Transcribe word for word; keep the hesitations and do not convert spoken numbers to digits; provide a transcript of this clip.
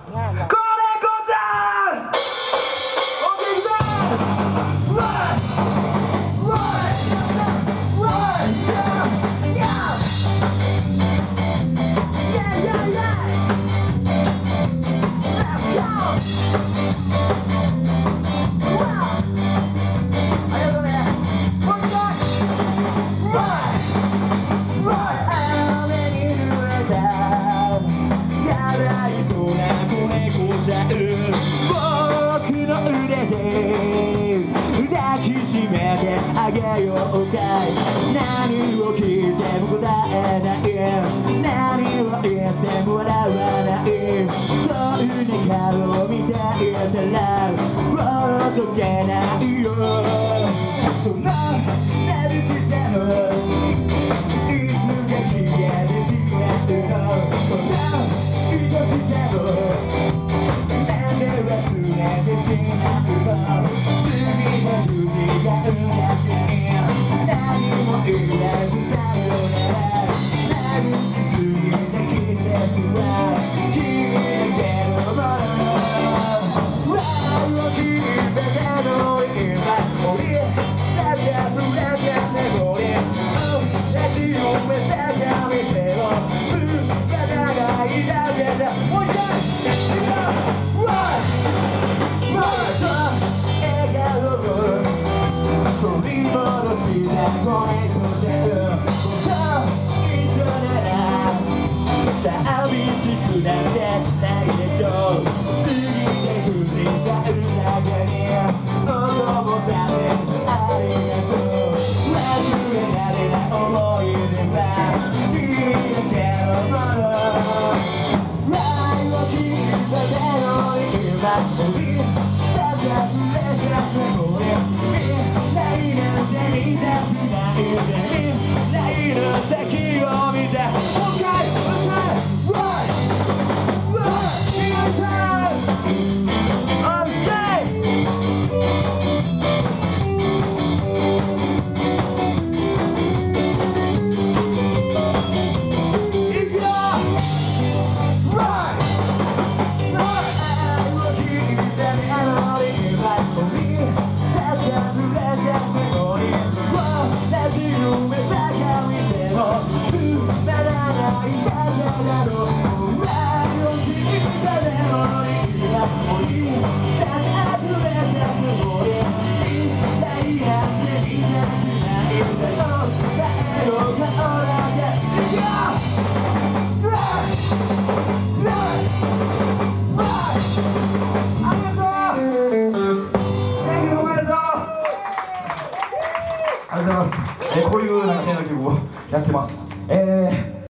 子猫ちゃん。オッケー、いくぞ。僕の腕で抱きしめてあげようかい。何を聞いても答えない、何を言っても笑わない、そういう顔を見ていたらもう解けないよ。その眩しさのいつが消えてしまうの、その愛しさの忘れてしまうの、次の時がうなしに何も言わずさよなら、流れ過ぎた季節は消えてるもの。大きい手の今折りさがぶら下がり、同じ夢さが見ても姿がいられた。もう一回取り戻した子猫ちゃん、僕と一緒なら寂しくなんてないでしょう。過ぎて振り返るだけに音も立てずありがとう。忘れられない思い出はいいだけのもの。愛を聞いた手の今折りさが触れしゃせこれないなんて見たくないぜ、ないの先を見てもう一回おしゃれ Right Right 逃げた OK いくよ Right Right 愛を聞いたメロディーは折りさが触れちゃってもいい、同じ夢ばか見てもつまらないだけだろう。愛を聞いたメロディーが折りさが触れちゃってもいい、一体なんて見たくないんだよ、帰ろうかおらけいくよ Right Right Right ありがとう。Thank you おめでとう。ありがとうございます。えー、こういうなんか変な曲をやってます。えー